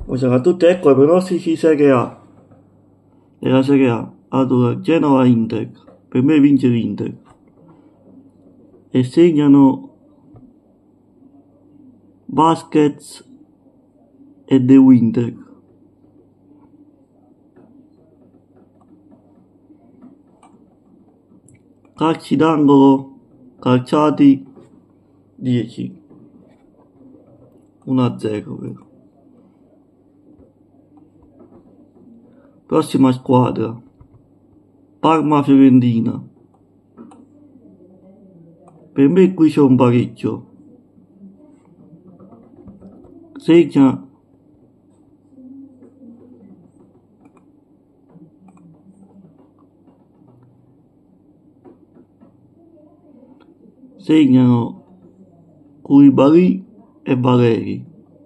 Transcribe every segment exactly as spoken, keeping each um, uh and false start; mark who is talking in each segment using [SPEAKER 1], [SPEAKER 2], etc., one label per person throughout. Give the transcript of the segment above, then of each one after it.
[SPEAKER 1] Buonasera a tutti, ecco i pronostici Serie A. Della Serie A. Allora, Genova-Inter. Per me vince l'Inter. E segnano Vasquez e De Winter. Calci d'angolo calciati dieci. uno a zero, vero? Prossima squadra, Parma-Fiorentina. Per me qui c'è un pareggio. Segna segnano Koulibaly e Valeri.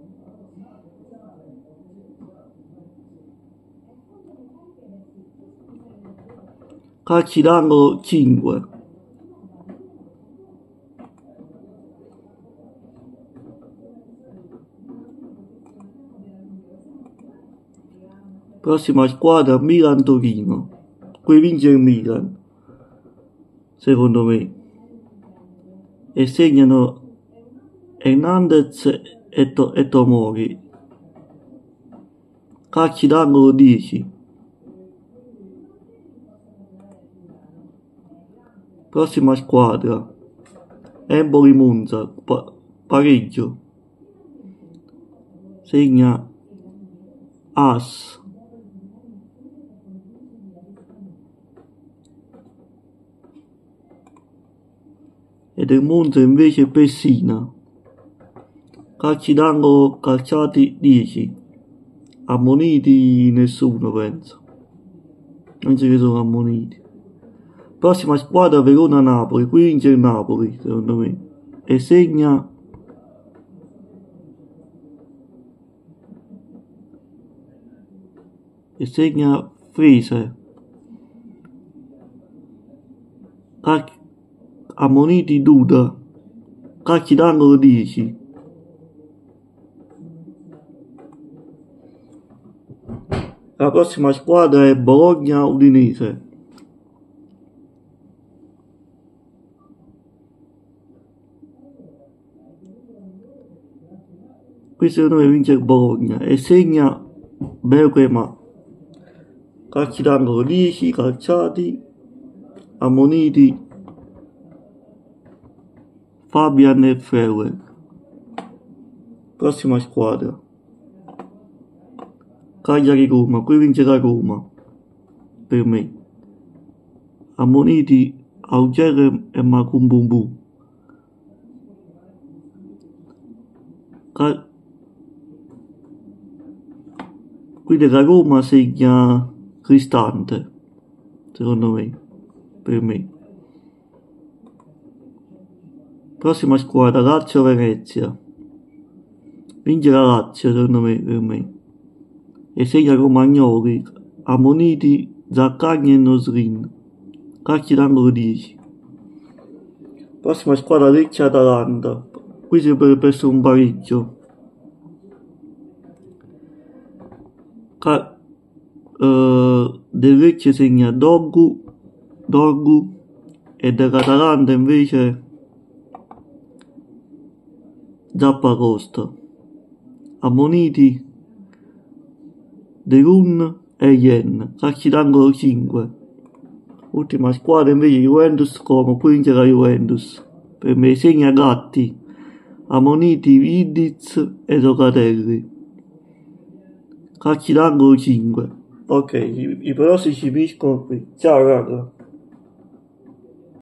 [SPEAKER 1] Calci d'angolo cinque. Prossima squadra, Milan-Torino. Qui vince il Milan, secondo me. E segnano Hernandez e, to- e Tomori. Calci d'angolo dieci. Prossima squadra, Empoli-Monza, pa- pareggio. Segna As. E del Monza invece Pessina. Calci d'angolo calciati dieci. Ammoniti nessuno, penso. Non so che sono ammoniti. Prossima squadra, Verona-Napoli. Qui vince il Napoli, secondo me. E segna e segna Frese. Cal- Ammoniti Duda. Calci d'angolo dieci. La prossima squadra è Bologna-Udinese. Qui secondo me vince il Bologna e segna Bergema. Calci d'angolo dieci, calciati, ammoniti Fabian e Freuler. Prossima squadra, Cagliari-Roma. Qui vince la Roma, per me. Ammoniti Auger e Macumbumbu. Cal- Qui della Roma segna Cristante, secondo me, per me. Prossima squadra, Lazio-Venezia. Vince la Lazio, secondo me, per me. E segna Romagnoli, Ammoniti, Zaccagni e Nosrin. Calci d'angolo dieci. Prossima squadra, Lecce-Atalanta. Qui si potrebbe perso un pareggio. Ca- uh, del Lecce segna Dorgu, Dorgu e dell'Atalanta invece Zappacosta. Ammoniti De Run e Yen. Calci d'angolo cinque. Ultima squadra invece Juventus Como. Qui vince la Juventus, per me. Segna Gatti, Ammoniti Vidic e Locatelli. Calci d'angolo cinque. Ok, i, i pronostici finiscono qui. Ciao raga.